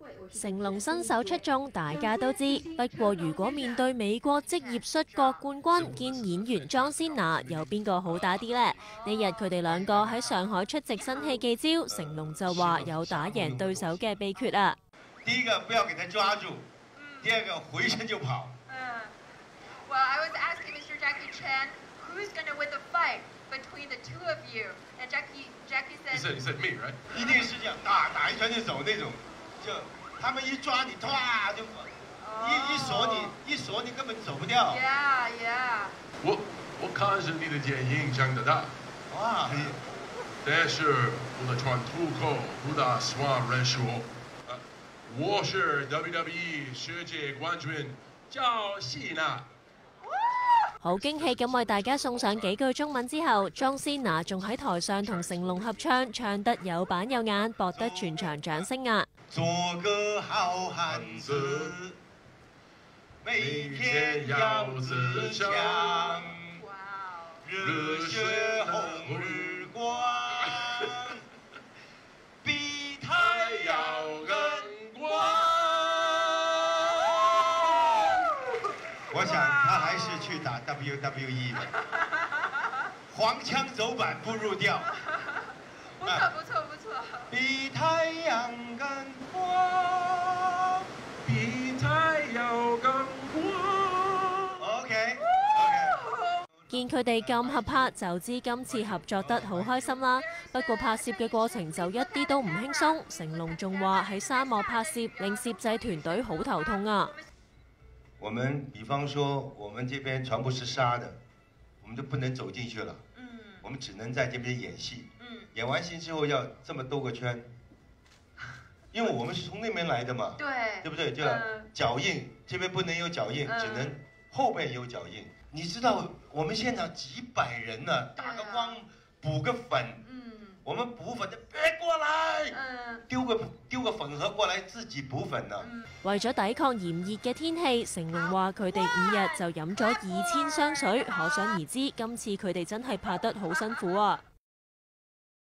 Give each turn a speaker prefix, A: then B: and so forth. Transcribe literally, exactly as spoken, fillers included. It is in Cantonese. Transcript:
A: 成龍新手出眾，大家都知。不過，如果面對美國職業摔角冠軍兼演員莊先拿，有邊個好打啲呢？呢日佢哋兩個喺上海出席新戲記招，成龍就話有打贏對手嘅秘訣啊！
B: 第一個不要給他抓住，第二個回身就跑。
C: 嗯 Well, I was asking Mister Jackie Chan who's gonna win the fight between the two of you, and Jackie Jackie said.
D: He said, he said me, right?
B: 一定是這樣，打打一拳就走那種，就他們一抓你，唰就，一一鎖你，一鎖你根本走不掉。
C: Yeah, yeah.
D: 我我看是你的電影講得大，
B: 哇！
D: 但是我的傳出口不大算人數。我是 W W E 世界冠軍莊先拿。
A: 好驚喜咁為大家送上幾句中文之後，莊先拿仲喺台上同成龍合唱，唱得有板有眼，博得全場掌聲啊！
B: 做個好漢子，每天要自強，熱血紅日光，比太陽更光。我想他還是去打 W W E 的，黃腔走板不入調。
C: 不錯不錯不錯。
B: 比太陽更光，比太陽更光。OK OK。
A: 見佢哋咁合拍，就知今次合作得好開心啦。不過拍攝嘅過程就一啲都唔輕鬆，成龍仲話喺沙漠拍攝令攝製團隊好頭痛啊。
B: 我們比方說，我們這邊全部是沙的，我們就不能走進去了。嗯，我們只能在這邊演戲。嗯，演完戲之後要這麼兜個圈，因為我們是從那邊來的嘛。對，對不對？就腳印，這邊不能有腳印，只能後邊有腳印。你知道，我們現場幾百人呢，打個光，補個粉。嗯，我們補粉就別過來。嗯，丟個丟個粉盒過來，自己補粉呢。
A: 為咗抵抗炎熱嘅天氣，成龍話佢哋五日就飲咗二千箱水，可想而知今次佢哋真係拍得好辛苦啊！